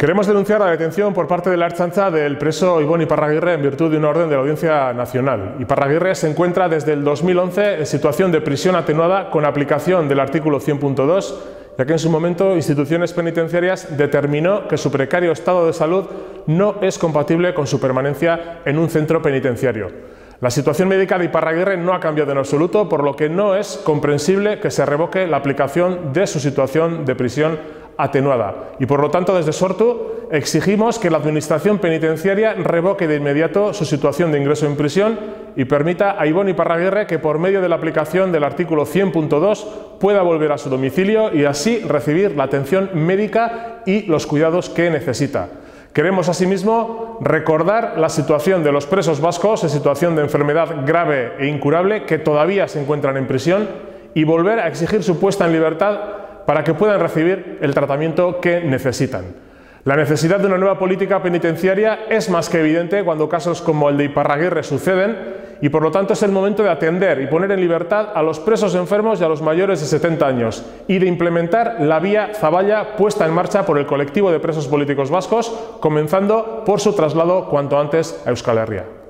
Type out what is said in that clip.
Queremos denunciar la detención por parte de la Ertzaintza del preso Ibon Iparraguirre en virtud de una orden de la Audiencia Nacional. Iparraguirre se encuentra desde el 2011 en situación de prisión atenuada con aplicación del artículo 100.2, ya que en su momento instituciones penitenciarias determinó que su precario estado de salud no es compatible con su permanencia en un centro penitenciario. La situación médica de Iparraguirre no ha cambiado en absoluto, por lo que no es comprensible que se revoque la aplicación de su situación de prisión atenuada. Y por lo tanto, desde Sortu exigimos que la Administración Penitenciaria revoque de inmediato su situación de ingreso en prisión y permita a Ibon Iparraguirre que por medio de la aplicación del artículo 100.2 pueda volver a su domicilio y así recibir la atención médica y los cuidados que necesita. Queremos asimismo recordar la situación de los presos vascos en situación de enfermedad grave e incurable que todavía se encuentran en prisión y volver a exigir su puesta en libertad para que puedan recibir el tratamiento que necesitan. La necesidad de una nueva política penitenciaria es más que evidente cuando casos como el de Iparraguirre suceden y por lo tanto es el momento de atender y poner en libertad a los presos enfermos y a los mayores de 70 años y de implementar la vía Zaballa puesta en marcha por el colectivo de presos políticos vascos, comenzando por su traslado cuanto antes a Euskal Herria.